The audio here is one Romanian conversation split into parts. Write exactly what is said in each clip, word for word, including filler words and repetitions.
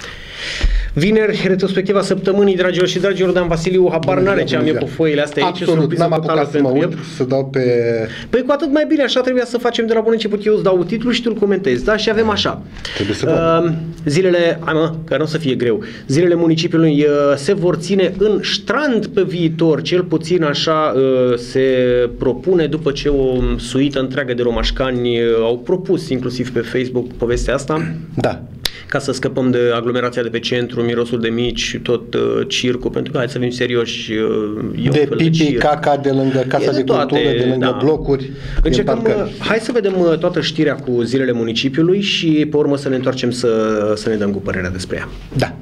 Vineri, retrospectiva săptămânii, dragilor și dragilor, Dan Vasiliu, habar n-are ce am eu cu foile astea aici. Absolut, n-am apucat să mă uit, să dau pe... Păi cu atât mai bine, așa trebuia să facem de la bun început. Eu îți dau titlul și tu îl comentezi, da? Și avem așa. Trebuie să uh, zilele, hai mă, că nu o să fie greu, zilele municipiului uh, se vor ține în Strand pe viitor, cel puțin așa uh, se propune, după ce o suită întreagă de romașcani uh, au propus, inclusiv pe Facebook, povestea asta. Da. Ca să scăpăm de aglomerația de pe centru, mirosul de mici, tot uh, circul, pentru că hai să fim serioși, uh, de pipi, caca de lângă casa de, de toate, cultură, de lângă da. blocuri. Încercăm, uh, hai să vedem uh, toată știrea cu zilele municipiului și pe urmă să ne întoarcem să, să ne dăm cu părerea despre ea. Da.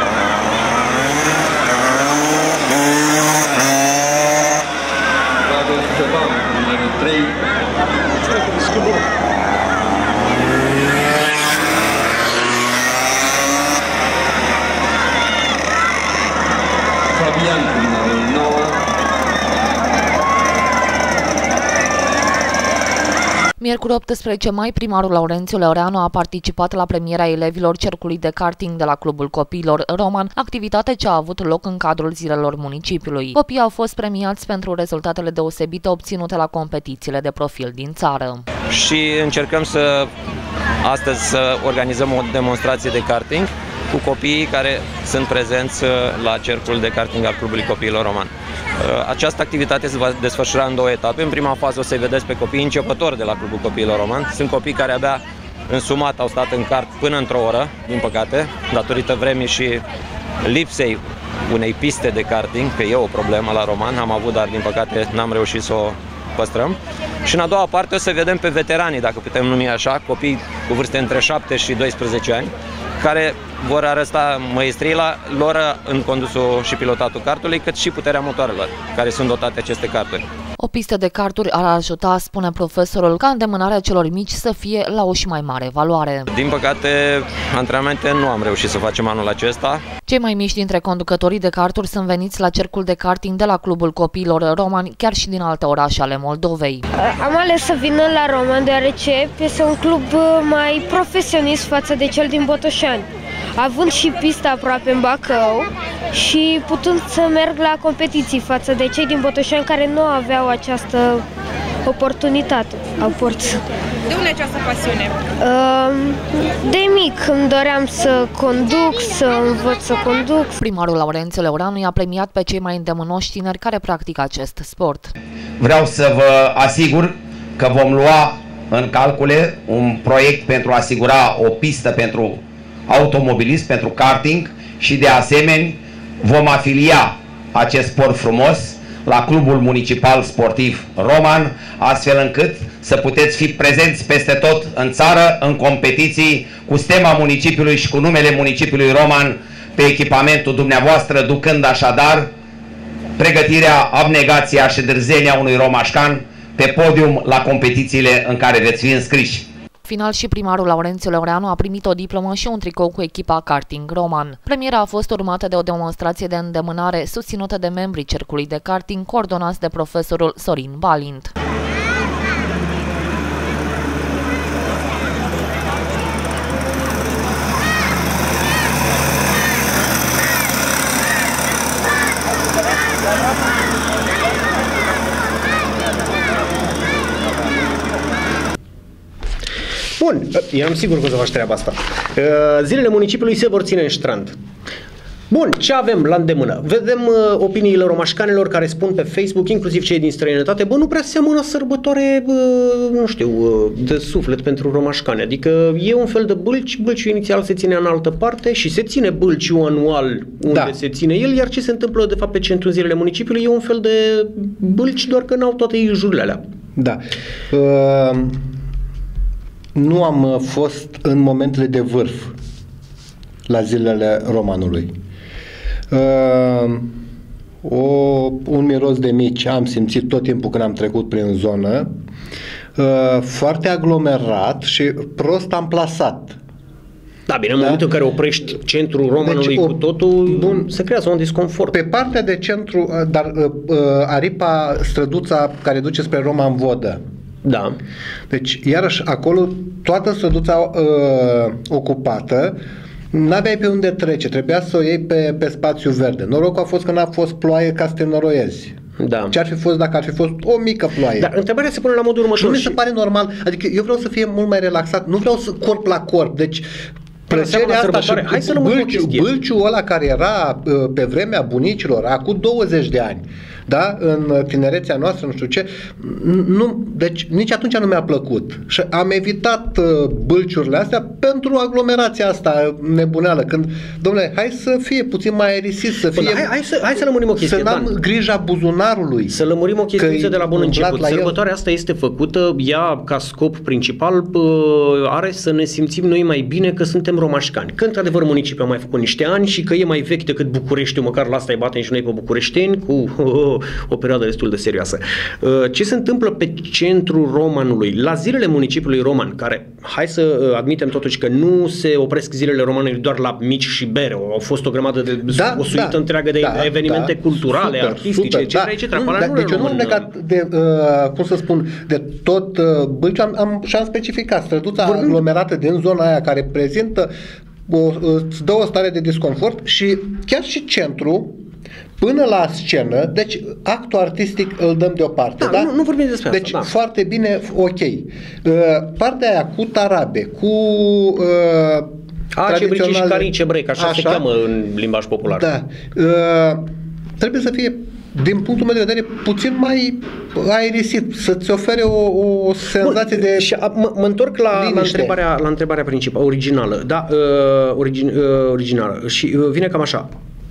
Miercuri optsprezece mai, primarul Laurențiu Leoreanu a participat la premiera elevilor cercului de karting de la Clubul Copiilor Roman, activitate ce a avut loc în cadrul zilelor municipiului. Copiii au fost premiați pentru rezultatele deosebite obținute la competițiile de profil din țară. Și încercăm să astăzi să organizăm o demonstrație de karting cu copiii care sunt prezenți la cercul de karting al Clubului Copiilor Roman. Această activitate se va desfășura în două etape. În prima fază o să-i vedeți pe copiii începători de la Clubul Copiilor Roman. Sunt copii care abia însumat au stat în kart până într-o oră, din păcate, datorită vremii și lipsei unei piste de karting, că e o problemă la Roman, am avut, dar din păcate n-am reușit să o păstrăm. Și în a doua parte o să vedem pe veteranii, dacă putem numi așa, copii cu vârste între șapte și doisprezece ani, care vor arăta măestria lor în condusul și pilotatul kartului, cât și puterea motoarelor, care sunt dotate aceste karturi. O pistă de karturi ar ajuta, spune profesorul, ca îndemânarea celor mici să fie la o și mai mare valoare. Din păcate, antrenamente nu am reușit să facem anul acesta. Cei mai mici dintre conducătorii de karturi sunt veniți la cercul de karting de la Clubul Copiilor Romani, chiar și din alte orașe ale Moldovei. Am ales să vină la Roman deoarece este un club mai profesionist față de cel din Botoșani, având și pista aproape în Bacău și putând să merg la competiții față de cei din Botoșani care nu aveau această oportunitate. De unde această pasiune? De mic îmi doream să conduc, să învăț să conduc. Primarul Laurențiu Leoreanu i-a premiat pe cei mai îndemânoși tineri care practică acest sport. Vreau să vă asigur că vom lua în calcule un proiect pentru a asigura o pistă pentru automobilism, pentru karting și de asemenea vom afilia acest sport frumos la Clubul Municipal Sportiv Roman, astfel încât să puteți fi prezenți peste tot în țară, în competiții cu stema municipiului și cu numele municipiului Roman pe echipamentul dumneavoastră, ducând așadar pregătirea, abnegația și dârzenia unui romașcan pe podium la competițiile în care veți fi înscriși. Final și primarul Laurențiu Leoreanu a primit o diplomă și un tricou cu echipa karting Roman. Premiera a fost urmată de o demonstrație de îndemânare susținută de membrii cercului de karting, coordonați de profesorul Sorin Balint. Bun, eram sigur că o să faci treaba asta. Zilele municipiului se vor ține în Strand. Bun, ce avem la îndemână? Vedem uh, opiniile romașcanelor care spun pe Facebook, inclusiv cei din străinătate, bă, nu prea seamănă sărbătoare, bă, nu știu, uh, de suflet pentru romașcani. Adică e un fel de bâlci, bâlciul inițial se ține în altă parte și se ține bâlciul anual unde da. se ține el, iar ce se întâmplă de fapt pe centrul zilele municipiului e un fel de bâlci, doar că n-au toate jurile alea. Da. Uh... Nu am fost în momentele de vârf la zilele Romanului. Uh, o, un miros de mici am simțit tot timpul când am trecut prin zonă, uh, foarte aglomerat și prost amplasat. Da, bine, în da? momentul în care oprești centrul Romanului deci, o, cu totul, bun, se creează un disconfort. Pe partea de centru, dar uh, aripa, străduța care duce spre Roman Vodă. Da. Deci, iarăși, acolo toată străduța uh, ocupată, N-aveai pe unde trece, trebuia să o iei pe, pe spațiu verde. Norocul a fost că n-a fost ploaie ca să te noroiezi. Da. Ce ar fi fost dacă ar fi fost o mică ploaie? Dar întrebarea se pune la modul următor. Nu mi se pare normal, adică eu vreau să fie mult mai relaxat, nu vreau să corp la corp, deci plăcerea asta și hai să bâlciul, bâlciul ăla care era pe vremea bunicilor, acum douăzeci de ani, da, în tinerețea noastră, nu știu ce, nu, deci nici atunci nu mi-a plăcut. Și am evitat uh, bâlciurile astea pentru aglomerația asta nebuneală, când, domnule, hai să fie puțin mai aerisit, să fie... Până, hai, hai, să, hai să lămurim o chestie, să n-am Dan. grija buzunarului. Să lămurim o chestie de la bun început. Sărbătoarea asta este făcută, ea ca scop principal are să ne simțim noi mai bine că suntem romașcani. Că într-adevăr municipiul a mai făcut niște ani și că e mai vechi decât Bucureștiul, măcar la asta îi batem și noi pe bucureșteni cu oh, o perioadă destul de serioasă. Ce se întâmplă pe centrul Romanului, la zilele municipiului Roman, care, hai să admitem totuși că nu se opresc zilele Romanului doar la mici și bere, au fost o grămadă de, da, o suită da, întreagă de da, culturale, da, culturale, super, artistice, super, et cetera, da. et cetera. Nu, deci eu nu am legat de, uh, cum să spun, de tot uh, Bâlciu, am, am, și-am specificat străduța Vorbim... aglomerată din zona aia care prezintă o, îți dă o stare de disconfort și chiar și centru până la scenă, deci actul artistic îl dăm deoparte. Da, da? Nu, nu vorbim despre deci, asta. Deci da. Foarte bine, ok. Uh, partea aia cu tarabe, cu uh, Ace, brici și carice break, așa, așa se cheamă în limbaj popular. Da. Uh, trebuie să fie, din punctul meu de vedere, puțin mai aerisit, să-ți ofere o, o senzație Bun, de și a, mă, mă întorc la, la, întrebarea, la întrebarea principală, originală. Da, uh, origin, uh, originală. Și uh, vine cam așa.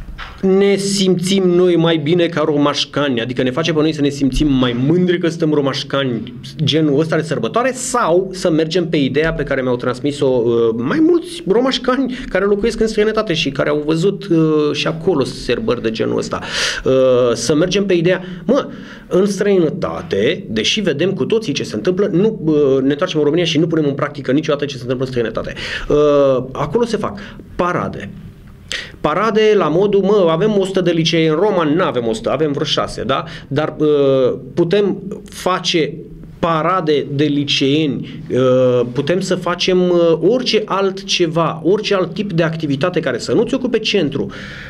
Ne simțim noi mai bine ca romașcani, adică ne face pe noi să ne simțim mai mândri că suntem romașcani, genul ăsta de sărbătoare, sau să mergem pe ideea pe care mi-au transmis-o uh, mai mulți romașcani care locuiesc în străinătate și care au văzut uh, și acolo sărbări de genul ăsta. Uh, să mergem pe ideea, mă, în străinătate, deși vedem cu toții ce se întâmplă, nu uh, ne întoarcem în România și nu punem în practică niciodată ce se întâmplă în străinătate. Uh, acolo se fac parade. Parade la modul, mă, avem o sută de licee în Roman, nu avem o sută, avem vreo șase, da? Dar uh, putem face parade de liceeni, uh, putem să facem uh, orice altceva, orice alt tip de activitate care să nu-ți ocupe centru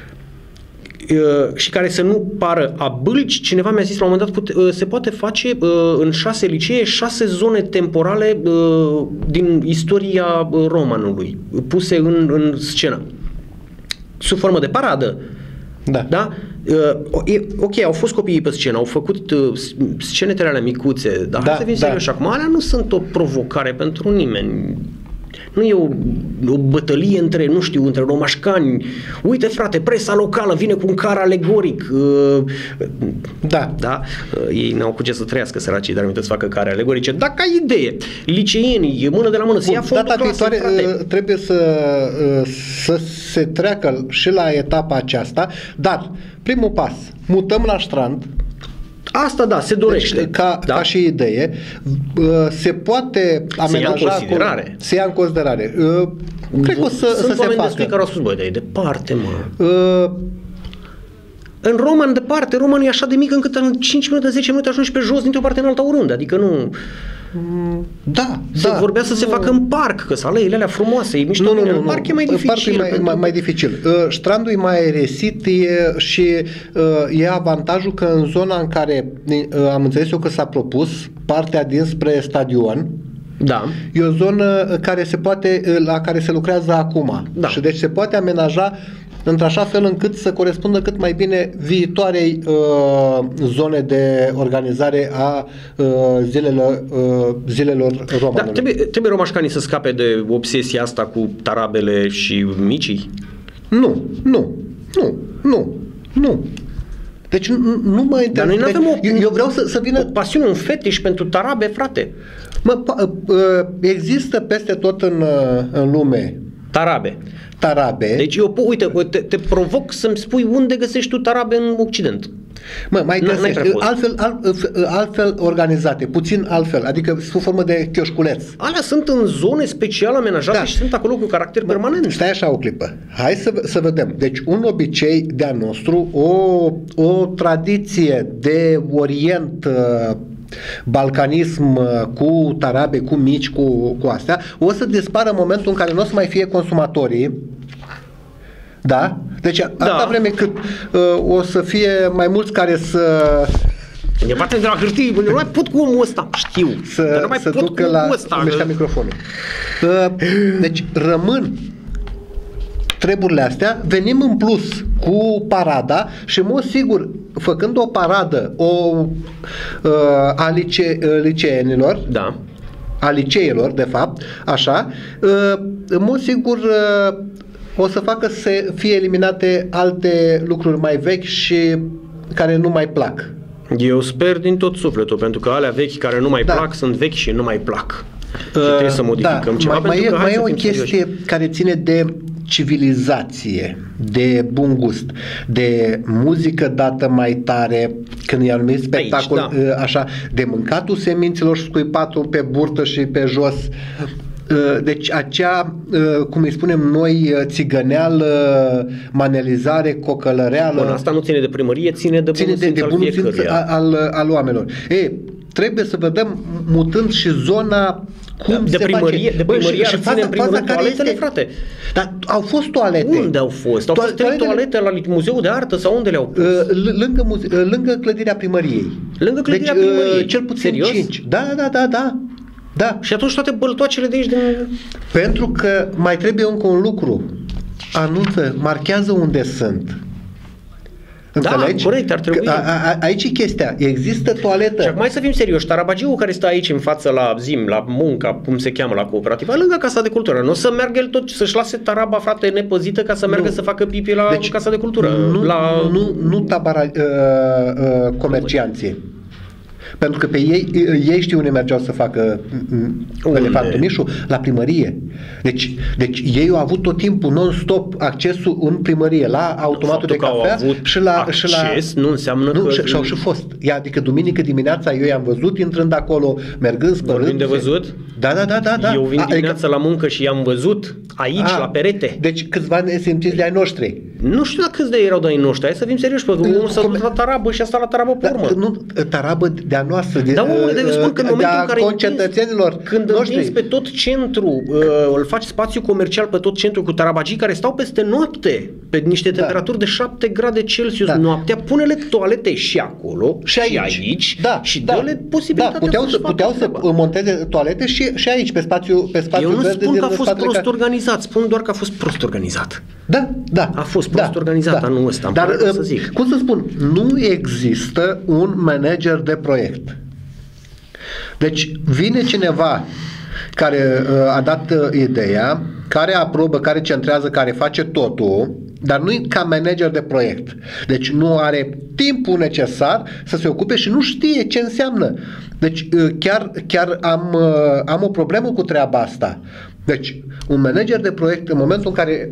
uh, și care să nu pară a bâlci. Cineva mi-a zis la un moment dat, pute, uh, se poate face uh, în șase licee, șase zone temporale uh, din istoria uh, Romanului, puse în, în scenă. Sub formă de paradă. Da. Da? Uh, ok, au fost copiii pe scenă, au făcut uh, scenetele alea micuțe, dar da, hai să fim da. serioși acum, alea nu sunt o provocare pentru nimeni. Nu e o, o bătălie între, nu știu, între romașcani. Uite, frate, presa locală vine cu un car alegoric. Uh, da. Da? Uh, ei n-au cu ce să trăiască, săracii, dar uite să facă care alegorice. Dacă ai idee, liceenii, mână de la mână, să ia fondul data clasei, viitoare frate. trebuie să, să se treacă și la etapa aceasta, dar primul pas, mutăm la strand. Asta da, se dorește. Deci, ca, da? ca și idee, se poate amenaja... Se ia în considerare. Cu, se ia în considerare. Cred că o să, Sunt să se facă. care au spus, băi, dar e departe, mă. Uh, în Roman, departe, Roman e așa de mic încât în cinci minute, zece minute ajungi pe jos dintr-o parte în alta oriunde. Adică nu... Da, se da. vorbea să se facă în parc, că sunt aleile alea frumoase, e mișto. Nu, nu, bine. nu, în nu. parc e mai dificil. Parcul e mai, mai, mai dificil. Uh, strandul e mai aeresit e, și uh, e avantajul că în zona în care uh, am înțeles eu că s-a propus, partea dinspre stadion, da. E o zonă care se poate, la care se lucrează acum. Da. Și deci se poate amenaja într-așa fel încât să corespundă cât mai bine viitoarei uh, zone de organizare a uh, zilelor, uh, zilelor romanului. Da, trebuie, trebuie romașcanii să scape de obsesia asta cu tarabele și micii? Nu, nu, nu, nu, nu. Deci nu, nu mă interesează. Dar noi nu avem deci, o, eu, eu vreau să, să vină... o pasiune, un fetiș pentru tarabe, frate. Mă, există peste tot în, în lume tarabe. Tarabe. Deci eu, uite, te, te provoc să-mi spui unde găsești tu tarabe în Occident. Mă, mai găsești, altfel, alt, altfel organizate, puțin altfel, adică sub formă de chioșculeț. Alea sunt în zone special amenajate, da. Și sunt acolo cu caracter Mă, permanent. Stai așa o clipă. Hai să, să vedem. Deci un obicei de-a nostru, o, o tradiție de Orient, balcanism cu tarabe, cu mici, cu, cu astea, o să dispară în momentul în care nu o să mai fie consumatorii Da? Deci Da. atâta vreme cât uh, o să fie mai mulți care să E parte de la hârtie, nu mai pot cu omul ăsta, știu, să, dar nu mai să pot ducă cu la omul ăsta. mișca microfonul. Uh, deci rămân treburile astea, venim în plus cu parada și, în mod sigur, făcând o paradă o, uh, a lice, uh, liceenilor, Da. a liceelor, de fapt, așa, uh, în mod sigur uh, o să facă să fie eliminate alte lucruri mai vechi și care nu mai plac. Eu sper din tot sufletul, pentru că alea vechi care nu mai Da. plac sunt vechi și nu mai plac. Și Uh, trebuie să modificăm da, ceva. mai, mai pentru e, că, hai mai e să o fim chestie serioși. care ține de civilizație, de bun gust, de muzică dată mai tare, când e anumit spectacol, Aici, da. așa, de mâncatul semințelor și scuipatul pe burtă și pe jos. Deci acea, cum îi spunem noi, țigăneală, manelizare, cocălăreală. Bun, asta nu ține de primărie, ține de ține bunul de, simț de al bunul simț fiecăruia. al, al oamenilor. E, trebuie să vedem, mutând și zona cum de se primărie, face. de Bă, primărie și, ar și ține faza, în primul faza rând care toaletele, este, frate. Dar au fost toalete. Unde au fost? Au To- fost trei toaletele- toalete la Muzeul de Artă sau unde le-au pus? Uh, lângă, muze- uh, lângă clădirea primăriei. Lângă clădirea deci, uh, primăriei. Cel puțin Serios? cinci. Da, da, da, da. Da. Și atunci toate băltoacele de aici din... Pentru că mai trebuie încă un lucru. Anunță, marchează unde sunt. Înțelegi? Da, corect, ar trebui. Că, a, a, aici e chestia. Există toaletă. Și acum hai să fim serioși, tarabagiul care stă aici în față la Zim, la Munca, cum se cheamă la cooperativă, lângă Casa de Cultură, nu o să meargă el tot, să-și lase taraba, frate, nepăzită ca să meargă Nu. să facă pipi la Deci, Casa de Cultură. Nu, la... nu, nu tabara, uh, uh, comercianții. Pentru că pe ei, ei știu unde mergeau să facă Unde? elefantul Mișu, la primărie. Deci, deci ei au avut tot timpul non-stop accesul în primărie la automatul de Faptul că au cafea avut și la, acces și la nu înseamnă nu, că... și, și-au și fost. Adică duminică dimineața eu i-am văzut intrând acolo, mergând, spărând. Vorbim de văzut? Da, da, da, da, da. Eu vin A, dimineața la muncă și i-am văzut aici, a, la perete. Deci câțiva nesimțiți de ai noștri. Nu știu dacă câți de erau de ai noștri, hai să fim serioși, pentru că omul s-a dus la tarabă și a stat la tarabă pe urmă. Da, nu, tarabă de-a noastră, de, Da, omule, dar eu spun că în momentul de-a în care concetățenilor împingi, când noștri. împingi pe tot centru, uh, îl faci spațiu comercial pe tot centru cu tarabagii care stau peste noapte, pe niște Da. temperaturi de șapte grade Celsius Da. noaptea, pune-le toalete și acolo și aici, aici da, și da, dă-le posibilitatea da, puteau să-și să, facă puteau să treaba. monteze toalete și, și aici, pe spațiu, pe spațiu Eu nu verde spun din că a fost spatele prost ca- organizat, spun doar că a fost prost organizat. Da, da. A fost prost organizat anul ăsta, îmi Dar, pare rău să uh, zic. cum să spun, nu există un manager de proiect. Deci vine cineva care uh, a dat uh, ideea, care aprobă, care centrează, care face totul, dar nu e ca manager de proiect. Deci nu are timpul necesar să se ocupe și nu știe ce înseamnă. Deci uh, chiar, chiar am, uh, am o problemă cu treaba asta. Deci un manager de proiect, în momentul în care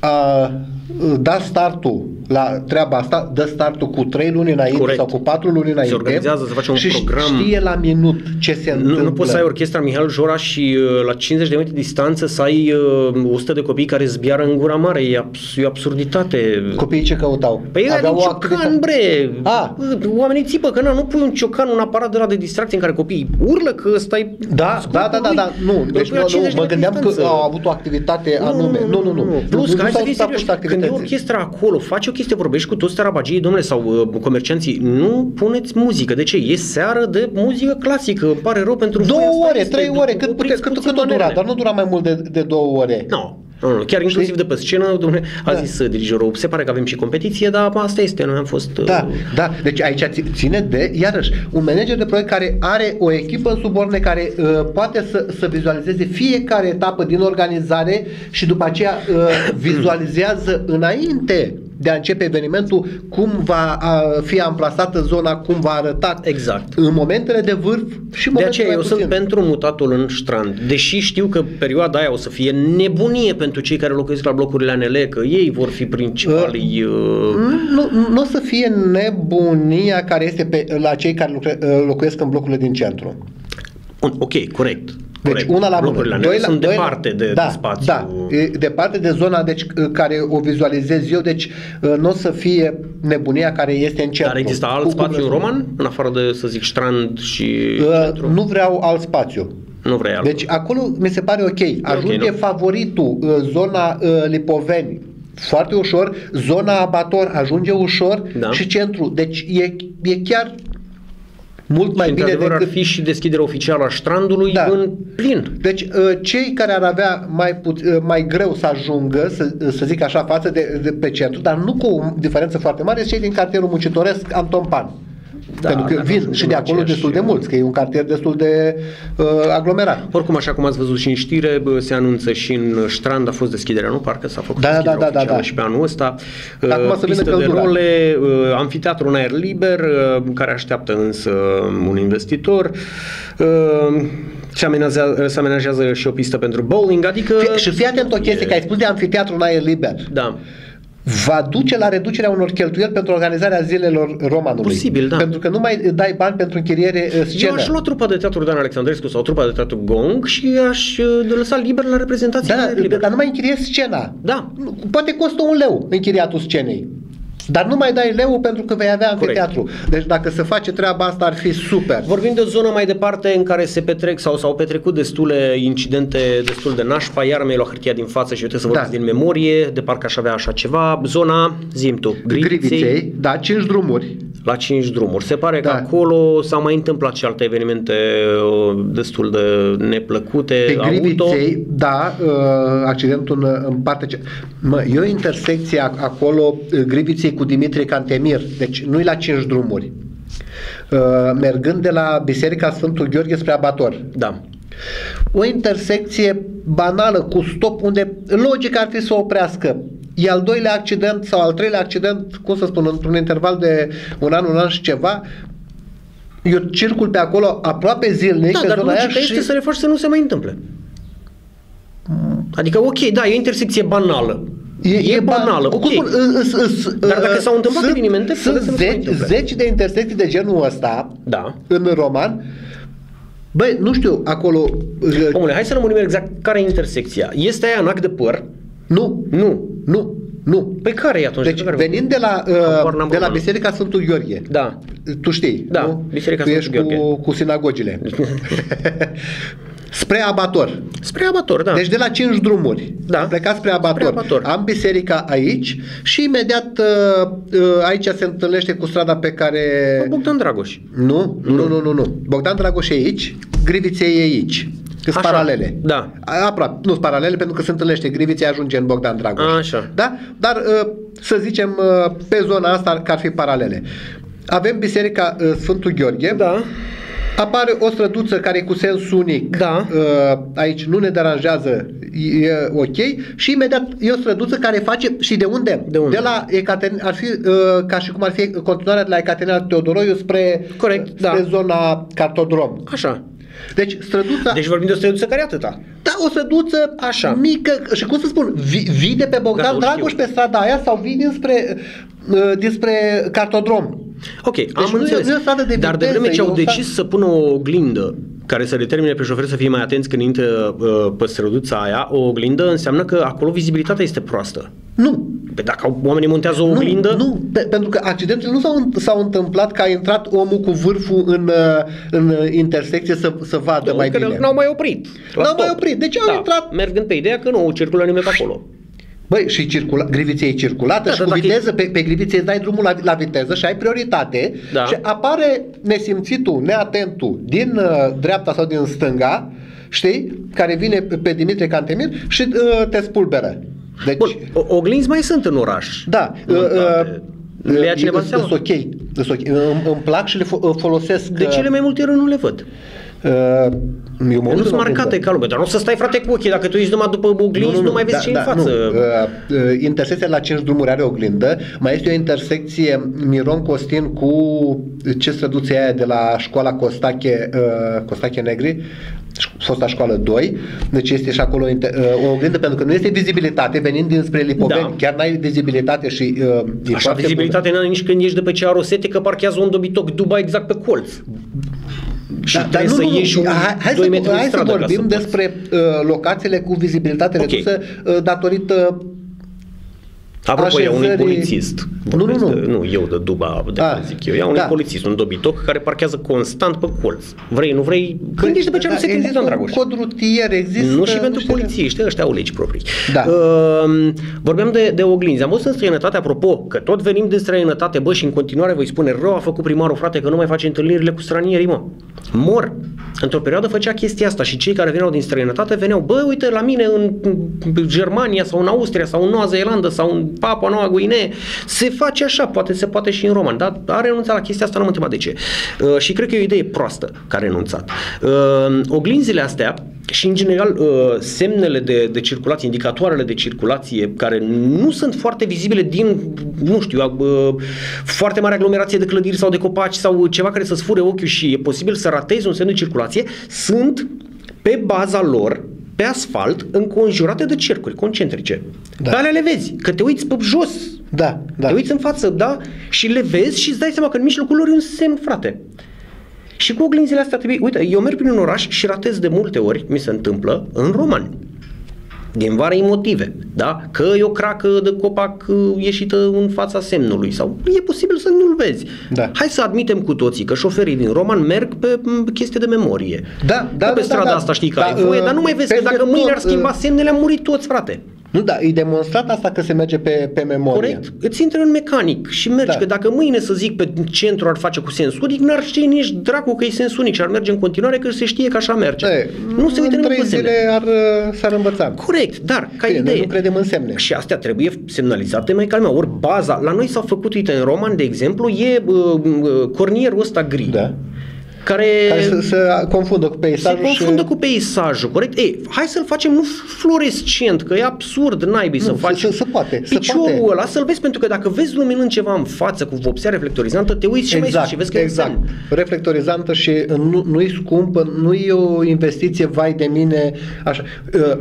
a dat startul la treaba asta, dă startul cu trei luni înainte. Corect. Sau cu patru luni înainte. Se organizează, să face un și program. știe la minut ce se Nu, întâmplă. nu poți să ai orchestra Mihail Jora și uh, la cincizeci de metri distanță să ai uh, o sută de copii care zbiară în gura mare. E, abs- e absurditate. Copiii ce căutau? Păi era Aveau un o ciocan, activitate- bre! A. Oamenii țipă că na, nu pui un ciocan, un aparat de la de distracție în care copiii urlă că ăsta e Da, scopul da, da, da, lui. da, nu, Îl deci pui la nu, cincizeci nu, de mă gândeam că distanță. au avut o activitate anume. Nu, nu, nu. Plus, nu, că hai nu să fii s-au serios, pus când e activități. orchestra acolo, faci o chestie, vorbești cu toți tarabagii, domnule, sau uh, comercianții, nu puneți muzică. De ce? E seară de muzică clasică, îmi pare rău pentru voi. Două asta ore, este. trei ore, cât, Opriți cât, cât, puțin cât o dura, tonerele. dar nu dura mai mult de, de două ore. Nu. Nu, nu, chiar inclusiv de pe scenă, domnule, a Da. zis dirijorul, se pare că avem și competiție, dar asta este, noi am fost... Da, da, deci aici ți- ține de, iarăși, un manager de proiect care are o echipă în subordine care uh, poate să, să vizualizeze fiecare etapă din organizare și după aceea uh, vizualizează înainte de a începe evenimentul cum va a, fi amplasată zona, cum va arăta Exact. în momentele de vârf și De momentele aceea mai eu puțin. sunt pentru mutatul în strand, deși știu că perioada aia o să fie nebunie pentru cei care locuiesc la blocurile A N L, că ei vor fi principalii... Uh... Nu, nu o să fie nebunia care este pe, la cei care lucre, locuiesc în blocurile din centru. Ok, corect. Deci corect. una la Blocurile mână. A N L Doi la- sunt doi la- departe de, da, de spațiu. Da, e departe de zona deci, care o vizualizez eu, deci nu o să fie nebunia care este în centru. Dar există alt Cu- spațiu cu- în roman, în afară de, să zic, strand și Uh, centru? nu vreau alt spațiu. Nu vrei alt. Deci acolo mi se pare ok. Ajunge ok, nu. favoritul, uh, zona uh, Lipoveni, foarte ușor, zona abator ajunge ușor da. și centru. Deci e, e chiar mult mai și bine decât... ar fi și deschiderea oficială a strandului da. în plin. Deci cei care ar avea mai, put, mai greu să ajungă, să, să zic așa, față de, de pe centru, dar nu cu o diferență foarte mare, cei din cartierul muncitoresc Anton Pan. Da, pentru că vin și de acolo destul de mulți, că e un cartier destul de uh, aglomerat. Oricum, așa cum ați văzut și în știre, se anunță și în Strand a fost deschiderea, nu? Parcă s-a făcut da, deschiderea da, da, da, da. și pe anul ăsta. Acum uh, pistă de role, uh, amfiteatru în aer liber, uh, care așteaptă însă un investitor. Uh, se amenajează, se amenajează și o pistă pentru bowling, adică... Fii, și fii atent o chestie, că ai spus de amfiteatru în aer liber. Da. Va duce la reducerea unor cheltuieli pentru organizarea zilelor romanului. Posibil, da. Pentru că nu mai dai bani pentru închiriere scenă. Eu aș lua trupa de teatru Dan Alexandrescu sau trupa de teatru Gong și aș lăsa liber la reprezentație. Da, dar nu mai închiriezi scena. Da. Poate costă un leu închiriatul scenei. Dar nu mai dai leu pentru că vei avea amfiteatru. Deci dacă se face treaba asta ar fi super. Vorbim de o zonă mai departe în care se petrec sau s-au petrecut destule incidente destul de nașpa, iar mi-ai luat hârtia din față și eu trebuie să vorbesc da. din memorie, de parcă aș avea așa ceva. Zona, zi-mi tu, Griviței. Griviței, da, cinci drumuri. La cinci drumuri. Se pare da. că acolo s-au mai întâmplat și alte evenimente destul de neplăcute. Pe Griviței, auto. da, accidentul în, în partea ce... Mă, e o intersecție acolo, Griviței cu Dimitrie Cantemir, deci nu-i la cinci drumuri. Uh, mergând de la Biserica Sfântul Gheorghe spre Abator. Da. O intersecție banală, cu stop, unde logic ar fi să oprească. E al doilea accident sau al treilea accident, cum să spun, într-un interval de un an, un an și ceva. Eu circul pe acolo aproape zilnic. Da, pe dar zona logica aia este și... să le faci să nu se mai întâmple. Adică, ok, da, e o intersecție banală. E, e, e banală, ok. Spun, îs, îs, dar dacă s-au întâmplat sunt, evenimente, sunt zeci, zeci de intersecții de genul ăsta da. în roman. Băi, nu știu, acolo... Omule, hai să lămurim exact care e intersecția. Este aia în Ac de Păr? Nu. Nu. Nu. Nu. Pe care e atunci? Deci, care venind de la, uh, de la Biserica Sfântul Gheorghe. Da. Tu știi, da. nu? Biserica tu Sfântul ești Gheorghe. cu, cu sinagogile. Spre Abator. Spre Abator, da. Deci de la cinci drumuri. Da. Am plecat spre Abator. Spre Abator. Am biserica aici și imediat uh, uh, aici se întâlnește cu strada pe care... Bogdan Dragoș. Nu, nu, nu, nu, nu. nu. Bogdan Dragoș e aici, Griviței e aici. Sunt paralele. Da. Aproape. Nu sunt paralele pentru că se întâlnește Griviței, ajunge în Bogdan Dragoș. Așa. Da? Dar uh, să zicem uh, pe zona asta că ar fi paralele. Avem biserica uh, Sfântul Gheorghe. Da. Apare o străduță care e cu sens unic. Da. Uh, aici nu ne deranjează, e ok. Și imediat e o străduță care face și de unde? De unde? De la Ecaterin, ar fi uh, ca și cum ar fi continuarea de la Ecaterina Teodoroiu spre, corect, spre da. zona Cartodrom. Așa. Deci străduța... Deci vorbim de o străduță care e atâta. Da, o străduță așa mică. Și cum să spun, vii, vii de pe Bogdan da, Dragoș pe strada aia sau vii dinspre, uh, dinspre Cartodrom. Ok, deci am nu înțeles. E, nu e de Dar de vreme ce au decis să pună o oglindă care să determine pe șoferi să fie mai atenți când intră uh, pe străduța aia, o oglindă înseamnă că acolo vizibilitatea este proastă. Nu. Pe dacă oamenii montează o nu, oglindă... Nu, pe, pentru că accidentele nu s-au, s-au întâmplat că a intrat omul cu vârful în, în intersecție să, să vadă nu, mai că bine. N-au mai oprit. N-au mai oprit. Deci au da, intrat... mergând pe ideea că nu circulă nimeni pe acolo. Băi, și circula, Griviței e circulată da, și da, cu viteză, e... pe, pe Griviței îți dai drumul la, la viteză și ai prioritate da. Și apare nesimțitul, neatentul din uh, dreapta sau din stânga, știi, care vine pe Dimitrie Cantemir și uh, te spulberă. Deci... Bun, oglinzi mai sunt în oraș. Da. Uh, uh, le ia cineva seama? Sunt ok. Okay. Îmi, îmi plac și le fo- folosesc. De cele mai multe ori nu le văd. Uh, eu mă nu sunt marcate ca lume, dar nu o să stai, frate, cu ochii. Dacă tu ești numai după oglinzi, nu, nu, nu mai vezi da, ce da, în față. Nu. Uh, uh, intersecția la cinci drumuri are oglindă. Mai este o intersecție Miron Costin cu ce străduță aia de la școala Costache, uh, Costache Negri, fosta școală doi. Deci este și acolo uh, o oglindă pentru că nu este vizibilitate venind dinspre Lipoveni. Da. Chiar n-ai vizibilitate și uh, așa vizibilitate n-ai nici când ești de pe cea Rosete că parchează un dobitoc Dubai exact pe colț. Și da, trebuie dar nu, să nu, ieși un hai, hai doi să, metri hai de stradă să vorbim să despre uh, locațiile cu vizibilitate redusă okay. uh, datorită Apropo, e unui așezării... polițist. Nu, nu, nu. De, nu, eu de duba, de A, zic eu. Ia unui da. polițist, un dobitoc care parchează constant pe colț. Vrei, nu vrei, gândește pe ce da, nu se există întâmplă, un Dragoș. cod rutier, există... Nu și pentru știu, polițiști, ăștia au legi proprii. Da. Uh, vorbeam de, de oglinzi. Am văzut în străinătate, apropo, că tot venim din străinătate, bă, și în continuare voi spune, rău a făcut primarul, frate, că nu mai face întâlnirile cu stranierii, mă. Mor. Într-o perioadă făcea chestia asta și cei care veneau din străinătate veneau, bă, uite, la mine în Germania sau în Austria sau în Noua Zeelandă sau în Papua Noua Guinee se face așa, poate se poate și în Roman, dar a renunțat la chestia asta, nu mă întreba de ce. Uh, și cred că e o idee proastă că a renunțat. Uh, oglinzile astea și, în general, uh, semnele de, de circulație, indicatoarele de circulație care nu sunt foarte vizibile din, nu știu, uh, foarte mare aglomerație de clădiri sau de copaci sau ceva care să-ți fure ochiul și e posibil să ratezi un semn de circulație, sunt pe baza lor pe asfalt, înconjurate de cercuri concentrice. Da. Pe alea le vezi, că te uiți pe jos, da, da. te uiți în față, da, și le vezi și îți dai seama că în mijlocul lor e un semn, frate. Și cu oglinzile astea trebuie, uite, eu merg prin un oraș și ratez de multe ori, mi se întâmplă, în Roman. Din vari motive, da? Că e o cracă de copac ieșită în fața semnului sau e posibil să nu-l vezi. Da. Hai să admitem cu toții că șoferii din Roman merg pe chestie de memorie. Da, da, că pe da, strada da, asta știi că da, ai voie, uh, dar nu mai vezi că dacă mâine ar schimba uh, semnele, am murit toți, frate. Nu, da, e demonstrat asta că se merge pe, pe memorie. Corect. Îți intră în mecanic și mergi, Da. că dacă mâine, să zic, pe centru ar face cu sens unic, n-ar ști nici dracu că e sens unic și ar merge în continuare, că se știe că așa merge. E, nu se uită în nimeni trei pe semne. zile ar, s-ar învăța. Corect, dar ca Bine, idee. noi nu credem în semne. Și astea trebuie semnalizate mai calme. Ori baza, la noi s-au făcut, uite, în Roman, de exemplu, e uh, uh, cornierul ăsta gri. Da. Care, care se, se confundă cu peisajul. Se confundă și... cu peisajul, corect? Ei, hai să-l facem nu fluorescent, că e absurd, naibii, să faci se, se poate, piciorul se poate. ăla, să-l vezi, pentru că dacă vezi luminând ceva în față cu vopsea reflectorizantă, te uiți și exact, mai sus și vezi că exact. e un semn. Reflectorizantă și nu, nu-i scumpă, nu e o investiție, vai de mine, așa. Uh,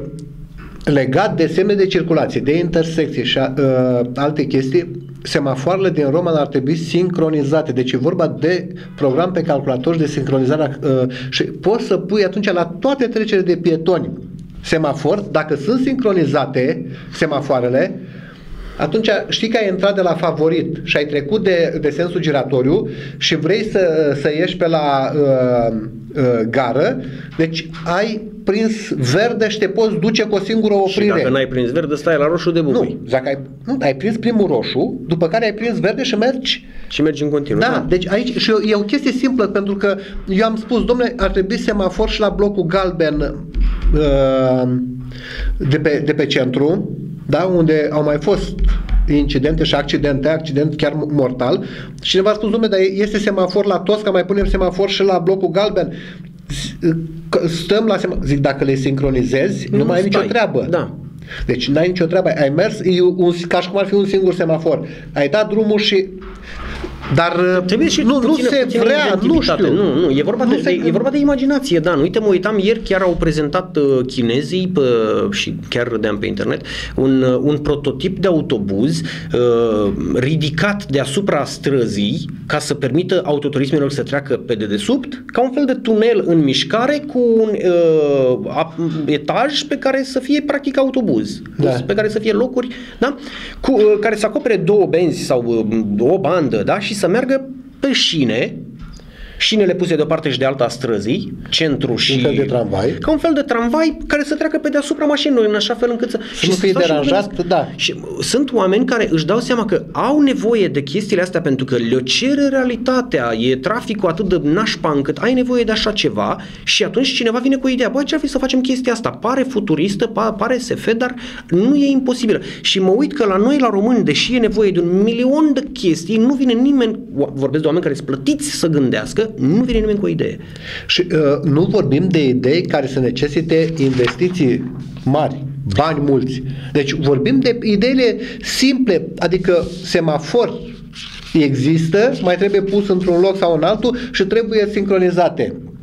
legat de semne de circulație, de intersecție și uh, alte chestii, semafoarele din Roman ar trebui sincronizate. Deci e vorba de program pe calculator și de sincronizare uh, și poți să pui atunci la toate trecerile de pietoni semafor, dacă sunt sincronizate semafoarele, atunci știi că ai intrat de la favorit și ai trecut de, de sensul giratoriu și vrei să, să ieși pe la uh, uh, gară, deci ai prins verde și te poți duce cu o singură oprire. Și dacă n-ai prins verde, stai la roșu de bubui. Nu, dacă ai, nu, ai prins primul roșu, după care ai prins verde și mergi. Și mergi în continuu. Da, deci aici și e o chestie simplă, pentru că eu am spus, domnule, ar trebui semafor și la blocul galben uh, de, pe, de pe centru, da, unde au mai fost incidente și accidente, accident chiar mortal. Și cineva a spus, domnule, dar este semafor la Tosca, mai punem semafor și la blocul galben. Stăm la semafor. Zic, dacă le sincronizezi, nu, nu mai ai nicio treabă. Da. Deci n-ai nicio treabă. Ai mers, e un, ca și cum ar fi un singur semafor. Ai dat drumul și... Dar trebuie și nu, nu puțină, se puțină vrea, nu știu. Nu, nu, e vorba, nu de, se... de, e vorba de imaginație, da. Uite, mă uitam, ieri chiar au prezentat uh, chinezii pe, și chiar râdeam pe internet un, uh, un prototip de autobuz uh, ridicat deasupra străzii ca să permită autoturismelor să treacă pe dedesubt, ca un fel de tunel în mișcare cu un uh, etaj pe care să fie practic autobuz, da. Pe care să fie locuri, da? Cu, uh, care să acopere două benzi sau uh, o bandă, da? Și să meargă pe șine, șinele puse de o parte și de alta a străzii, centru și... Un fel de tramvai. Ca un fel de tramvai care să treacă pe deasupra mașinilor, în așa fel încât să... Să nu fie deranjat, da. Și sunt oameni care își dau seama că au nevoie de chestiile astea pentru că le cere realitatea, e traficul atât de nașpa încât ai nevoie de așa ceva și atunci cineva vine cu ideea, bă, ce-ar fi să facem chestia asta? Pare futuristă, pare S F, dar nu e imposibilă. Și mă uit că la noi, la români, deși e nevoie de un milion de chestii, nu vine nimeni, vorbesc de oameni care sunt plătiți să gândească, nu vine nimeni cu o idee. Și uh, nu vorbim de idei care să necesite investiții mari, bani mulți. Deci vorbim de ideile simple, adică semafor există, mai trebuie pus într-un loc sau în altul și trebuie sincronizate.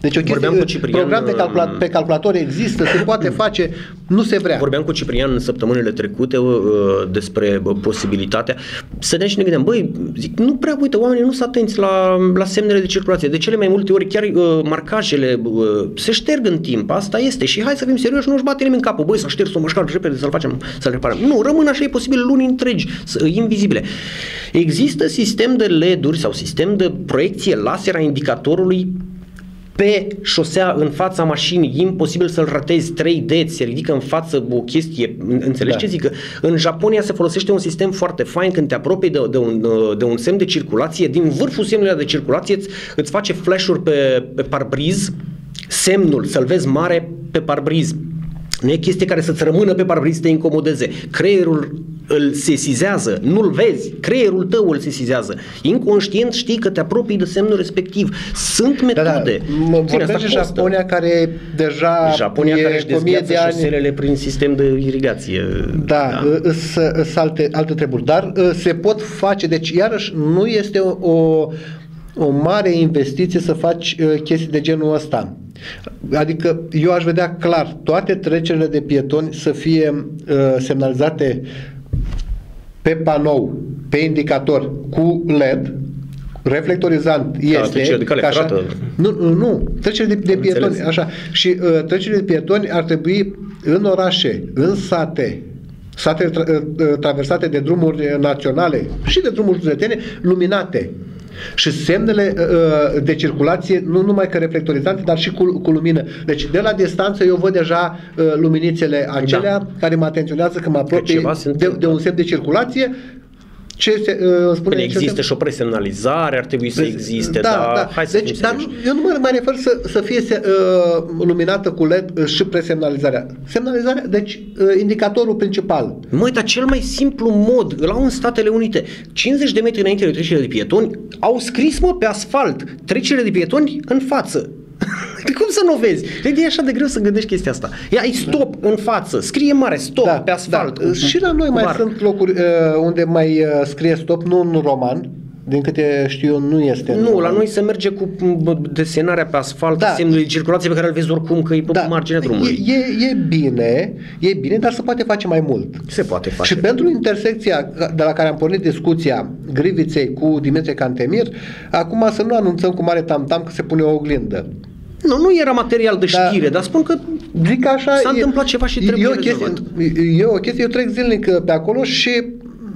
Deci o chestie, program de calcula, pe calculator există, se poate face, nu se vrea. Vorbeam cu Ciprian în săptămânile trecute uh, despre uh, posibilitatea. Stăteam și ne gândeam, băi, zic, nu prea, uite, oamenii nu sunt atenți la, la semnele de circulație. De cele mai multe ori chiar uh, marcajele uh, se șterg în timp, asta este. Și hai să fim serioși, nu-și bate nimeni în capul, băi, să șterg, să mă șcarg repede, să-l facem, să-l reparăm. Nu, rămân așa, e posibil luni întregi, uh, invizibile. Există sistem de L E D-uri sau sistem de proiecție laser a indicatorului pe șosea, în fața mașinii, imposibil să-l ratezi, trei D, se ridică în față o chestie, înțelegi da. ce zic? În Japonia se folosește un sistem foarte fain când te apropii de, de, un, de un semn de circulație, din vârful semnului de circulație îți, îți face flash-uri pe, pe parbriz, semnul, să-l vezi mare pe parbriz. Nu e chestie care să-ți rămână pe parbriz să te incomodeze. Creierul îl sesizează, nu-l vezi, creierul tău îl sesizează. Inconștient știi că te apropii de semnul respectiv. Sunt metode. Da, da. Mă vorbește Japonia care deja Japonia care își dezgheață de șoselele prin sistem de irigație. Da, da. Sunt alte, alte treburi. Dar se pot face, deci iarăși nu este o, o mare investiție să faci chestii de genul ăsta. Adică eu aș vedea clar toate trecerile de pietoni să fie uh, semnalizate pe panou, pe indicator cu L E D, reflectorizant este. Da, de cale așa, ferată. nu, nu, trecerile de, de pietoni, așa. Și uh, trecerile de pietoni ar trebui în orașe, în sate, satele tra uh, traversate de drumuri naționale și de drumuri județene, luminate. Și semnele uh, de circulație, nu numai că reflectorizante, dar și cu, cu lumină. Deci de la distanță eu văd deja uh, luminițele acelea da. care mă atenționează că mă apropie de, de un semn de circulație. Ce se, uh, spune, Bine, există ce și o presemnalizare, ar trebui să existe, da, dar da. hai să deci, dar eu nu mă mai refer să, să fie se, uh, luminată cu L E D și presemnalizarea. Semnalizarea, deci uh, indicatorul principal. Măi, dar cel mai simplu mod, îl au în Statele Unite, cincizeci de metri înainte de trecere de pietoni, au scris, mă, pe asfalt, trecere de pietoni în față. Cum să nu vezi? E așa de greu să gândești chestia asta. Ia, ai stop în față, scrie mare, stop, da, pe asfalt. Da. Și la noi mai Var. sunt locuri uh, unde mai uh, scrie stop, nu în roman. Din câte știu eu, nu este. Nu, la noi se merge cu desenarea pe asfalt, da. semnul de circulație pe care îl vezi oricum că e pe da. marginea drumului. E, e, e bine, e bine, dar se poate face mai mult. Se poate face. Și pentru intersecția de la care am pornit discuția Griviței cu Dimitrie Cantemir, acum să nu anunțăm cu mare tam-tam că se pune o oglindă. Nu, nu era material de știre, da, dar spun că zic așa, s-a întâmplat ceva și trebuie rezolvat. E o chestie, eu trec zilnic pe acolo și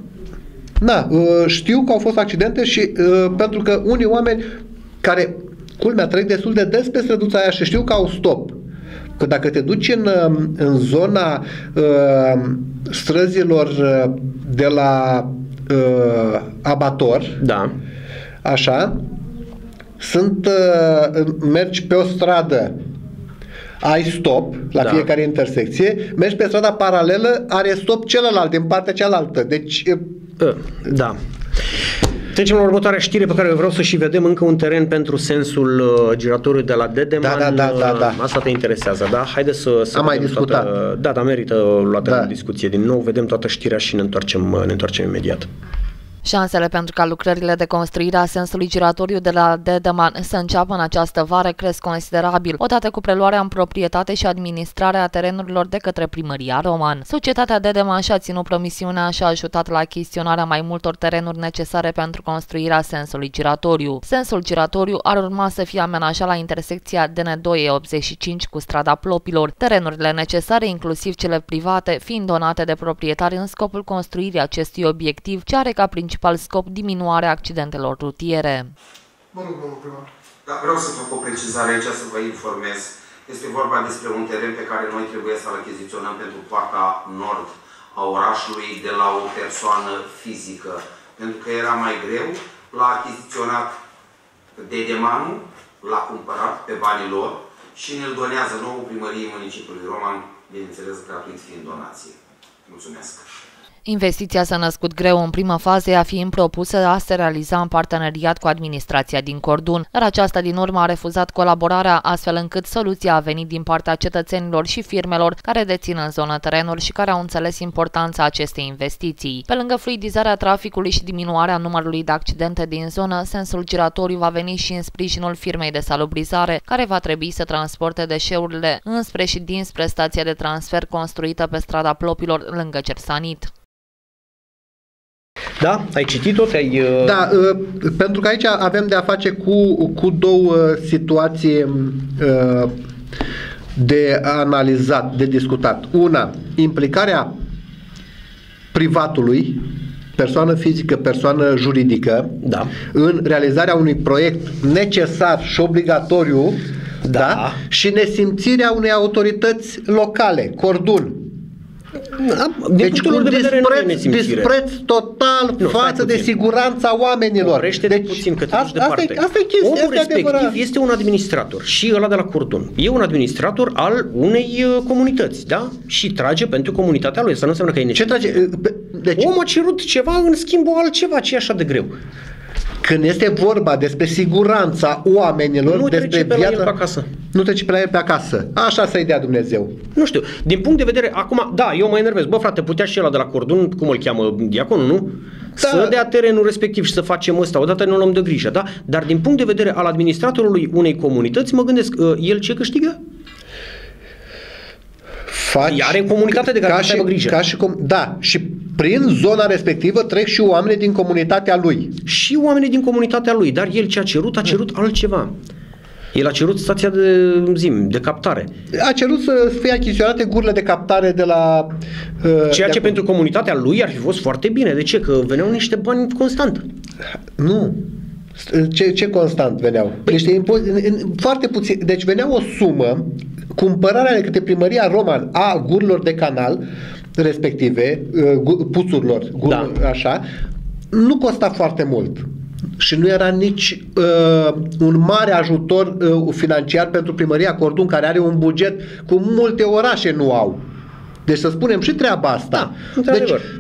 na, știu că au fost accidente și pentru că unii oameni care, culmea, trec destul de des pe străduța aia și știu că au stop. Că dacă te duci în, în zona uh, străzilor de la uh, abator, da. așa, sunt, uh, mergi pe o stradă, ai stop la da. fiecare intersecție, mergi pe strada paralelă, are stop celălalt, din partea cealaltă. Deci... Uh, da. Trecem la următoarea știre pe care vreau să și vedem încă un teren pentru sensul uh, giratoriu de la Dedeman. Da, da, da, da. Asta te interesează, da? Haide să... să Am mai discutat. Toată, da, dar merită luată da. în discuție din nou. Vedem toată știrea și ne întoarcem, ne întoarcem imediat. Șansele pentru ca lucrările de construire a sensului giratoriu de la Dedeman să înceapă în această vară cresc considerabil, odată cu preluarea în proprietate și administrarea terenurilor de către Primăria Roman. Societatea Dedeman și-a ținut promisiunea și a ajutat la achiziționarea mai multor terenuri necesare pentru construirea sensului giratoriu. Sensul giratoriu ar urma să fie amenajat la intersecția D N doi E optzeci și cinci cu strada Plopilor, terenurile necesare, inclusiv cele private, fiind donate de proprietari în scopul construirii acestui obiectiv, ce are ca principal scop diminuarea accidentelor rutiere. Mă rog, domnul primar. Da, vreau să fac o precizare aici, să vă informez. Este vorba despre un teren pe care noi trebuie să-l achiziționăm pentru partea nord a orașului de la o persoană fizică. Pentru că era mai greu, l-a achiziționat Dedemanul, l-a cumpărat pe banii lor și ne-l donează nouă primăriei municipiului Roman, bineînțeles gratuit fiind donație. Mulțumesc! Investiția s-a născut greu în prima fază, ea fiind propusă a se realiza în parteneriat cu administrația din Cordun, dar aceasta din urmă a refuzat colaborarea, astfel încât soluția a venit din partea cetățenilor și firmelor care dețin în zonă terenuri și care au înțeles importanța acestei investiții. Pe lângă fluidizarea traficului și diminuarea numărului de accidente din zonă, sensul giratoriu va veni și în sprijinul firmei de salubrizare, care va trebui să transporte deșeurile înspre și dinspre stația de transfer construită pe strada Plopilor lângă Cersanit. Da? Ai citit-o? Te-ai... Uh... Da, uh, pentru că aici avem de a face cu, cu două situații uh, de analizat, de discutat. Una, implicarea privatului, persoană fizică, persoană juridică, da, în realizarea unui proiect necesar și obligatoriu, da, da, și nesimțirea unei autorități locale, Cordun. Din deci cu de dispreț, dispreț total nu, față de siguranța oamenilor. Oprește deci, puțin că asta, asta, e, asta e chestia. Omul respectiv adevărat. Este un administrator și ăla de la Cordon. E un administrator al unei uh, comunități, da? Și trage pentru comunitatea lui. Asta nu înseamnă că e necesar. Ce trage? Deci, omul a cerut ceva în schimbul altceva. Ce e așa de greu? Când este vorba despre siguranța oamenilor, nu despre trece pe viața, la el pe acasă. Nu trece pe la el pe acasă. Așa să-i dea Dumnezeu. Nu știu. Din punct de vedere, acum, da, eu mă enervez. Bă, frate, putea și ăla de la Cordon, cum îl cheamă, diaconul, nu? Da. Să dea terenul respectiv și să facem ăsta. Odată ne luăm de grijă, da? Dar din punct de vedere al administratorului unei comunități, mă gândesc, el ce câștigă? Faci, are comunitate de care să aibă grijă. Ca și com- da, și prin zona respectivă trec și oamenii din comunitatea lui. Și oamenii din comunitatea lui, dar el ce a cerut, a cerut da. altceva. El a cerut stația de zim, de captare. A cerut să fie achiziționate gurile de captare de la... Uh, Ceea de ce pentru comunitatea lui ar fi fost foarte bine. De ce? Că veneau niște bani constant. Nu. Ce, ce constant veneau? Niște impozite, foarte puțin. Deci venea o sumă, cumpărarea de către primăria Roman a gurilor de canal respective, puțurilor, gur, da. așa, nu costa foarte mult. Și nu era nici uh, un mare ajutor uh, financiar pentru primăria Cordun, care are un buget cu multe orașe nu au. Deci să spunem și treaba asta. Da, deci, uh,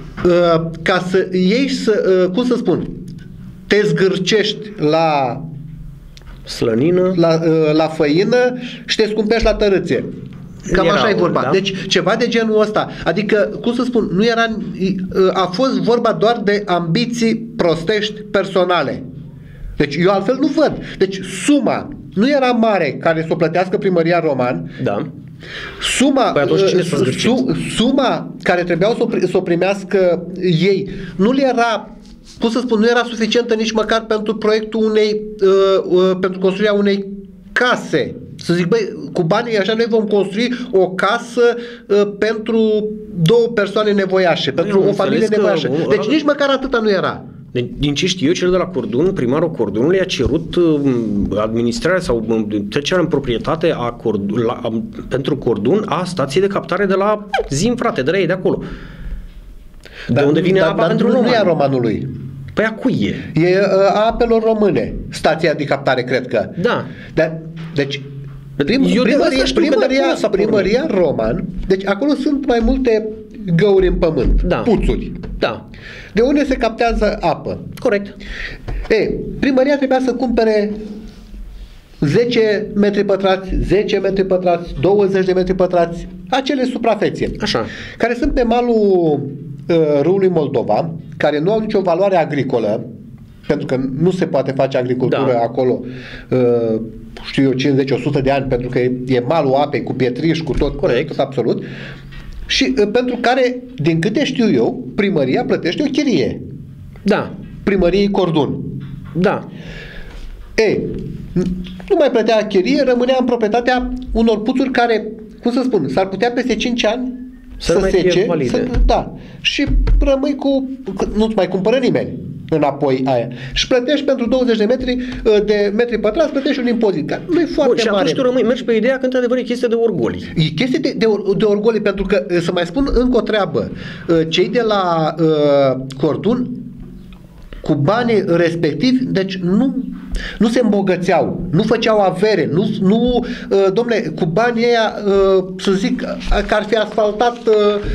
ca să iei să, uh, cum să spun, te zgârcești la slănină, la, uh, la făină și te scumpești la tărâție. Cam era, așa e vorba. Da? Deci ceva de genul ăsta. Adică, cum să spun, nu era, a fost vorba doar de ambiții prostești personale. Deci eu altfel nu văd. Deci suma nu era mare care să o plătească primăria Roman. Da. Suma, păi su, suma care trebuiau să o, să o primească ei nu le era, cum să spun, nu era suficientă nici măcar pentru proiectul unei, uh, uh, pentru construirea unei case. Să zic, băi, cu banii așa noi vom construi o casă uh, pentru două persoane nevoiașe, băi, pentru o familie nevoiașă. Că, deci nici măcar atâta nu era. Din ce știu eu, cel de la Cordon, primarul Cordonului a cerut uh, administrarea sau uh, trecerea în proprietate a Cordon, la, a, pentru Cordon a stației de captare de la Zim, frate, de la ei de acolo. Dar, de unde vine dar, apa dar pentru nu, Roman. Nu e a Romanului. Păi a cui e? E a apelor române, stația de captare, cred că. Da. Dar, deci, prim, eu primăria, primăria, primăria Roman, deci acolo sunt mai multe găuri în pământ, da. puțuri. Da. De unde se captează apă. Corect. E, primăria trebuia să cumpere zece metri pătrați, zece metri pătrați, douăzeci de metri pătrați, acele suprafețe. Așa. Care sunt pe malul uh, râului Moldova, care nu au nicio valoare agricolă, pentru că nu se poate face agricultură da. acolo, uh, știu eu, cincizeci la o sută de ani, pentru că e, e malul apei cu pietriș, cu tot, corect, tot absolut. Și uh, pentru care, din câte știu eu, primăria plătește o chirie. Da. Primăriei Cordun. Da. Ei, nu mai plătea chirie, rămânea în proprietatea unor puțuri care, cum să spun, s-ar putea peste cinci ani să, să sece, să, da, și rămâi cu, nu-ți mai cumpără nimeni înapoi aia. Și plătești pentru douăzeci de metri de metri pătrați, plătești un impozit. Nu e foarte Bun, și mare. Și tu rămâi, mergi pe ideea că într-adevăr e chestie de orgolii. E chestie de, de, de orgolii, pentru că, să mai spun încă o treabă, cei de la uh, Cordun, cu banii respectivi, deci nu, nu se îmbogățeau, nu făceau avere, nu, nu uh, dom'le, cu banii ăia, uh, să zic, că ar fi asfaltat uh,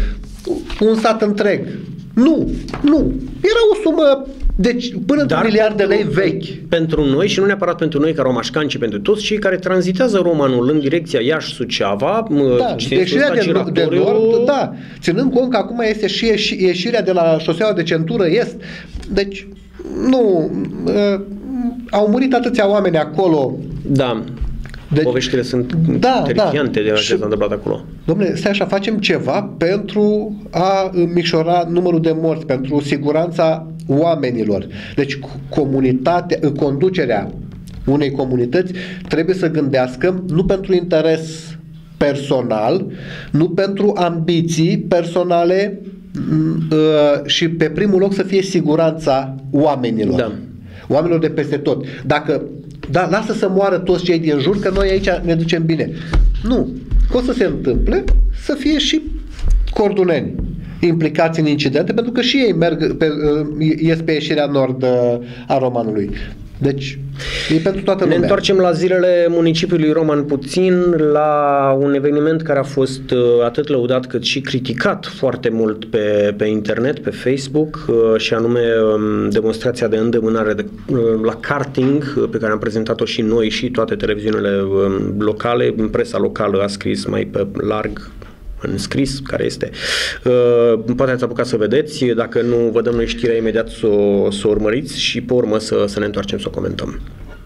un sat întreg. Nu, nu. Era o sumă, deci până într-un miliard de lei vechi. Pentru noi și nu neapărat pentru noi ca romașcani, ci pentru toți cei care tranzitează Romanul în direcția Iași-Suceava. Da, ieșirea de, de nord, da. Ținând cont că acum este și ieși, ieșirea de la șoseaua de centură est. Deci, nu, uh, au murit atâția oameni acolo. Da. Deci, poveștile sunt da, terifiante da. de ce s-a întâmplat acolo. Dom'le, stai așa, facem ceva pentru a micșora numărul de morți, pentru siguranța oamenilor. Deci comunitatea, conducerea unei comunități trebuie să gândească nu pentru interes personal, nu pentru ambiții personale și pe primul loc să fie siguranța oamenilor. Da. Oamenilor de peste tot. Dacă da, lasă să moară toți cei din jur, că noi aici ne ducem bine. Nu. Că o să se întâmple să fie și corduneni implicați în incidente, pentru că și ei merg pe, ies pe ieșirea nord a Romanului. Deci, e pentru toată lumea. Ne întoarcem la zilele municipiului Roman puțin, la un eveniment care a fost atât lăudat cât și criticat foarte mult pe, pe internet, pe Facebook, și anume demonstrația de îndemânare de, la karting, pe care am prezentat-o și noi și toate televiziunile locale. Presa locală a scris mai pe larg în scris, care este. Uh, poate ați apucat să vedeți, dacă nu vă dăm noi știrea imediat să o, să o urmăriți și pe urmă să, să ne întoarcem să o comentăm.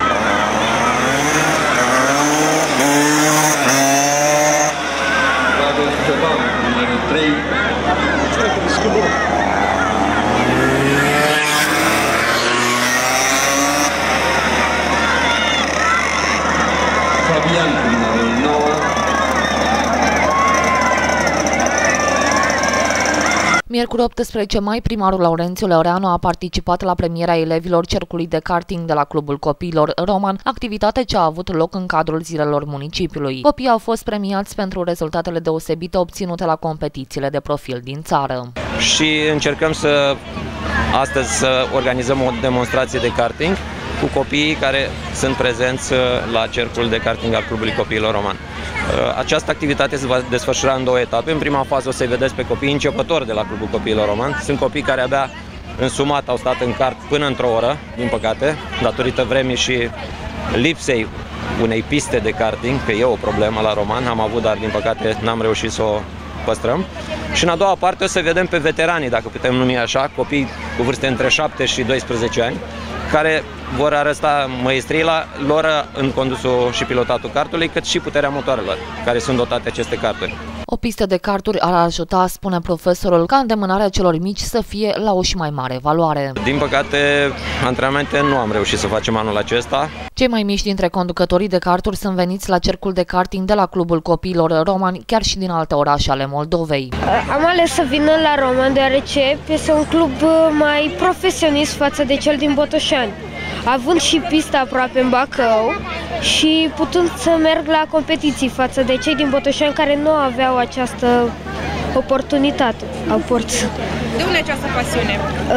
Miercuri optsprezece mai, primarul Laurențiu Leoreanu a participat la premiera elevilor cercului de karting de la Clubul Copiilor Roman, activitate ce a avut loc în cadrul zilelor municipiului. Copiii au fost premiați pentru rezultatele deosebite obținute la competițiile de profil din țară. Și încercăm să astăzi să organizăm o demonstrație de karting cu copiii care sunt prezenți la cercul de karting al Clubului Copiilor Roman. Această activitate se va desfășura în două etape. În prima fază o să-i vedeți pe copiii începători de la Clubul Copiilor Roman. Sunt copii care abia însumat au stat în kart până într-o oră, din păcate, datorită vremii și lipsei unei piste de karting, că e o problemă la Roman, am avut, dar din păcate n-am reușit să o păstrăm. Și în a doua parte o să vedem pe veteranii, dacă putem numi așa, copii cu vârste între șapte și doisprezece ani, care vor arăta măestria lor în condusul și pilotatul kartului, cât și puterea motoarelor, care sunt dotate aceste karturi. O pistă de karturi ar ajuta, spune profesorul, ca îndemânarea celor mici să fie la o și mai mare valoare. Din păcate, antrenamente nu am reușit să facem anul acesta. Cei mai mici dintre conducătorii de karturi sunt veniți la cercul de karting de la Clubul Copiilor Romani, chiar și din alte orașe ale Moldovei. Am ales să vină la Roman deoarece este un club mai profesionist față de cel din Botoșani, având și pista aproape în Bacău și putând să merg la competiții față de cei din Botoșani care nu aveau această oportunitate. Au porți. De unde această pasiune?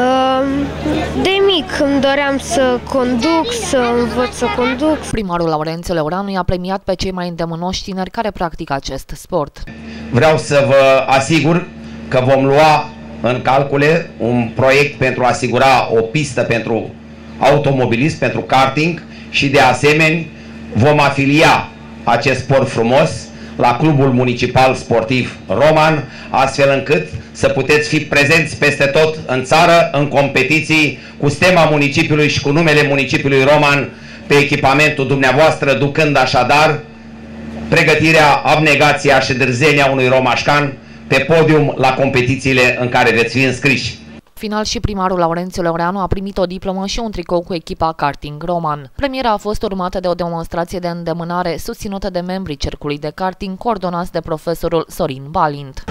De mic îmi doream să conduc, să învăț să conduc. Primarul Laurențiu Leoreanu i-a premiat pe cei mai îndemânoși tineri care practică acest sport. Vreau să vă asigur că vom lua în calcule un proiect pentru a asigura o pistă pentru automobilism, pentru karting și de asemenea vom afilia acest sport frumos la Clubul Municipal Sportiv Roman, astfel încât să puteți fi prezenți peste tot în țară, în competiții cu stema municipiului și cu numele municipiului Roman pe echipamentul dumneavoastră, ducând așadar pregătirea, abnegația și dârzenia unui romașcan pe podium la competițiile în care veți fi înscriși. Final și primarul Laurențiu Leoreanu a primit o diplomă și un tricou cu echipa karting Roman. Premiera a fost urmată de o demonstrație de îndemânare susținută de membrii cercului de karting, coordonați de profesorul Sorin Balint.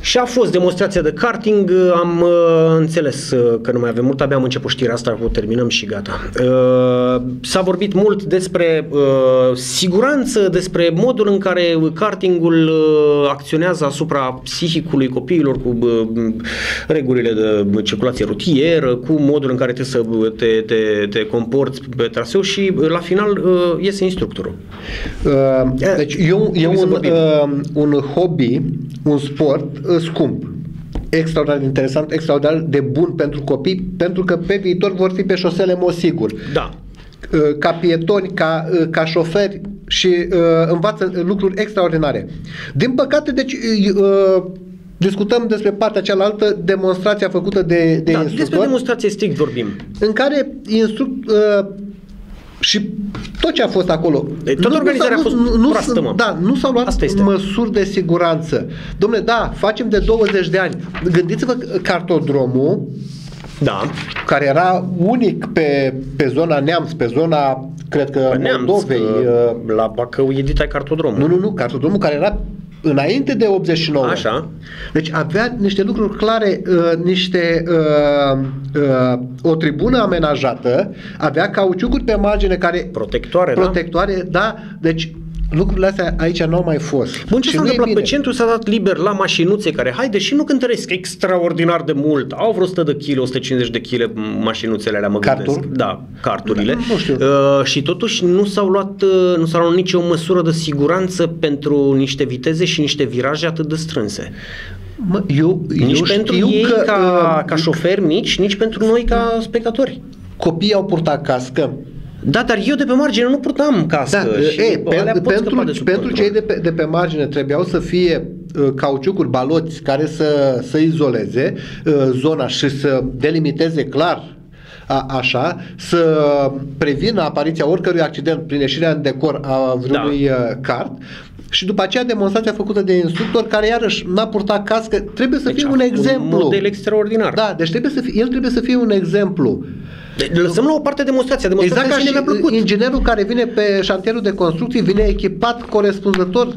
Și a fost demonstrația de karting, am uh, înțeles uh, că nu mai avem mult, abia am început știrea asta, o terminăm și gata. Uh, s-a vorbit mult despre uh, siguranță, despre modul în care kartingul uh, acționează asupra psihicului copiilor cu uh, regulile de circulație rutieră, cu modul în care trebuie să te, te, te comporți pe traseu și uh, la final uh, iese instructorul. Uh, deci e un, e un, uh, un hobby, un sport scump, extraordinar de interesant, extraordinar de bun pentru copii, pentru că pe viitor vor fi pe șosele în mod sigur. Da. Ca pietoni, ca, ca șoferi și uh, învață lucruri extraordinare. Din păcate, deci uh, discutăm despre partea cealaltă, demonstrația făcută de, de da, instructor. Despre demonstrație strict vorbim. În care instructor uh, și tot ce a fost acolo. Deci, toată nu, organizarea nu, a fost nu, proastă, mă. Da, nu s-au luat măsuri de siguranță. Dom'le, da, facem de douăzeci de ani. Gândiți-vă cartodromul, da, care era unic pe, pe zona Neamț, pe zona, cred că, Moldovei. Că la Bacău editai cartodromul. Nu, nu, nu, cartodromul care era înainte de optzeci și nouă. Așa. Deci avea niște lucruri clare, uh, niște uh, uh, o tribună amenajată, avea cauciucuri pe margine care protectoare, protectoare, da, da, deci lucrurile astea aici nu au mai fost. Bun, ce s-a întâmplat? Pe centru s-a dat liber la mașinuțe care, haide, și nu cântăresc extraordinar de mult. Au vreo o sută de kg, o sută cincizeci de kg mașinuțele alea, mă gândesc. Carturi? Da, carturile. Nu, nu știu. Uh, și totuși nu s-au luat, uh, nu s-au luat nicio măsură de siguranță pentru niște viteze și niște viraje atât de strânse. Mă, eu, nici eu pentru știu ei că, ca, ca șoferi mici, nici pentru noi ca spectatori. Copiii au purtat cască. Da, dar eu de pe margine nu purtam cască. Da, și e, pentru, pentru, de pentru cei de pe, de pe margine trebuiau să fie uh, cauciucuri, baloți care să, să izoleze uh, zona și să delimiteze clar a, așa, să prevină apariția oricărui accident prin ieșirea în decor a vreunui da. kart. Și după aceea demonstrația făcută de instructor care iarăși n-a purtat cască, trebuie să deci fie un exemplu. Un model extraordinar. Da, deci trebuie să fie, el trebuie să fie un exemplu. Deci, lăsăm la o parte demonstrația. demonstrația exact ca și mi-a plăcut. Inginerul care vine pe șantierul de construcții vine echipat corespunzător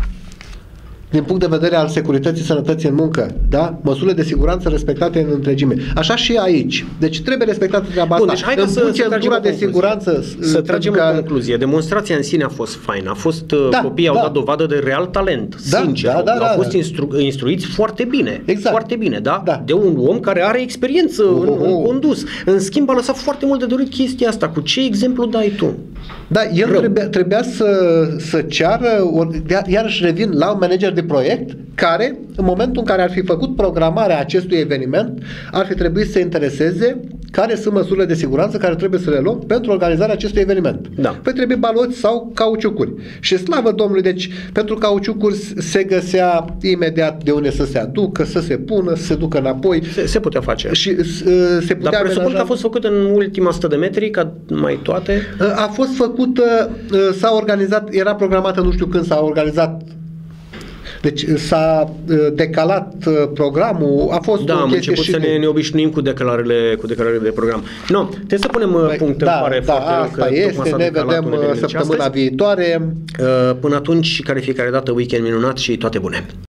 din punct de vedere al securității, sănătății în muncă, da? Măsurile de siguranță respectate în întregime. Așa și aici. Deci trebuie respectată treaba Bun, asta. Deci hai în să, să tragem o de siguranță. Să tragem că... o concluzie. Demonstrația în sine a fost faină. A fost, da, copiii au da. dat dovadă de real talent. Da, sincer. da, da, au da, fost da. Instru- instruiți foarte bine. Exact. Foarte bine, da? da? De un om care are experiență oh, în, oh. în condus. În schimb, a lăsat foarte mult de dorit chestia asta. Cu ce exemplu dai tu? Da, el trebuia, trebuia să, să ceară, or, iarăși revin la un manager de proiect care, în momentul în care ar fi făcut programarea acestui eveniment, ar fi trebuit să intereseze care sunt măsurile de siguranță care trebuie să le luăm pentru organizarea acestui eveniment. Da. Păi trebuie baloți sau cauciucuri. Și slavă Domnului, deci pentru cauciucuri se găsea imediat de unde să se aducă, să se pună, să se ducă înapoi. Se, se putea face. Și uh, se putea Dar presupun amenaja... că a fost făcut în ultima sută de metri, ca mai toate? A fost făcută, s-a organizat, era programată, nu știu când s-a organizat. Deci s-a decalat programul, a fost da, o am început și să ne, ne obișnuim cu declarările, cu declarările de program. Nu, no, trebuie să punem Băi, punct da, în pare da, foarte asta rău, este, ne vedem săptămâna viitoare. Până atunci și care fiecare dată weekend minunat și toate bune.